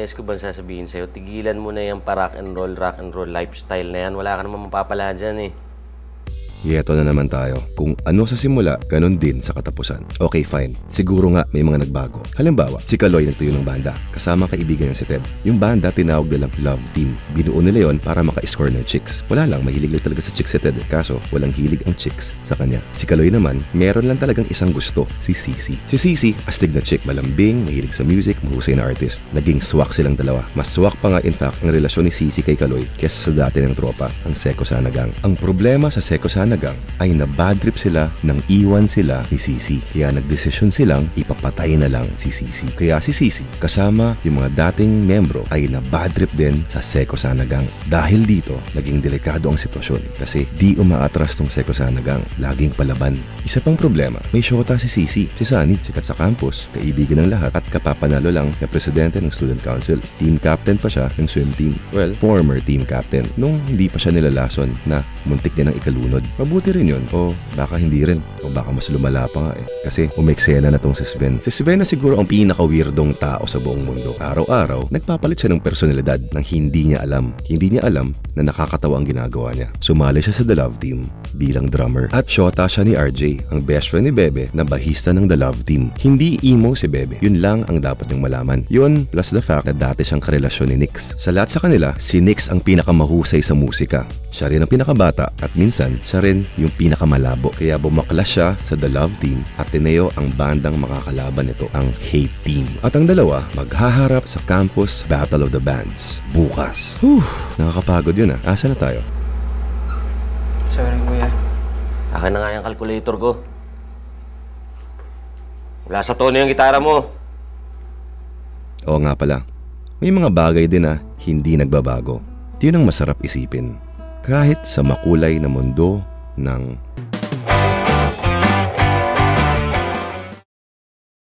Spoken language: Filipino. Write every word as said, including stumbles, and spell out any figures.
beses ko bang sasabihin sa'yo, tigilan mo na yung pa-rock and roll, rock and roll lifestyle na yan. Wala ka naman mapapala dyan eh. Yeto na naman tayo. Kung ano sa simula, ganun din sa katapusan. Okay, fine. Siguro nga may mga nagbago. Halimbawa, si Kaloy nagtuyo ng banda. Kasama kaibigan niya si Ted. Yung banda tinawag nilang Love Team. Binuo nila yon para maka-score ng chicks. Wala lang, mahilig lang talaga sa chicks si Ted. Kaso, walang hilig ang chicks sa kanya. Si Kaloy naman, meron lang talagang isang gusto. Si Sisi. Si Sisi, astig na chick. Malambing, mahilig sa music, mahusay na artist. Naging swak silang dalawa. Mas swak pa nga in fact ang relasyon ni Sisi kay Kaloy kesa sa dati ng tropa, ang Secosana Gang. Ang problema sa Secosana Gang ay na-bad trip sila nang iwan sila ni Sisi. Kaya nagdesisyon silang ipapatay na lang si Sisi. Kaya si Sisi kasama yung mga dating membro ay na-bad trip din sa Secosana Gang. Dahil dito, naging delikado ang sitwasyon kasi di umaatras tong Secosana Gang. Laging palaban. Isa pang problema, may syota si Sisi. Si Sonny, sikat sa campus, kaibigan ng lahat at kapapanalo lang na presidente ng student council. Team captain pa siya ng swim team. Well, former team captain. Nung hindi pa siya nilalason na muntik din ang ikalunod. Mabuti rin yun. O baka hindi rin. O baka mas lumala pa nga eh. Kasi umeksena na tong si Sven. Si Sven na siguro ang pinaka-weirdong tao sa buong mundo. Araw-araw, nagpapalit siya ng personalidad nang hindi niya alam. Hindi niya alam na nakakatawa ang ginagawa niya. Sumali siya sa The Love Team bilang drummer. At syota siya ni R J, ang best friend ni Bebe na bahista ng The Love Team. Hindi emo si Bebe. Yun lang ang dapat niyong malaman. Yun plus the fact na dati siyang karelasyon ni Nix. Sa lahat sa kanila, si Nix ang pinakamahusay sa musika. Siya rin ang pinakabata at minsan siya rin yung pinakamalabo. Kaya bumaklas siya sa The Love Team at tineo ang bandang makakalaban nito, ang Hate Team. At ang dalawa maghaharap sa Campus Battle of the Bands bukas. Whew, nakakapagod yun ah. Asa na tayo? Sorry kuya. Akin na nga yung calculator ko. Wala sa tono yung gitara mo. Oo nga pala. May mga bagay din na hindi nagbabago. Yun ang masarap isipin. Kahit sa makulay na mundo ng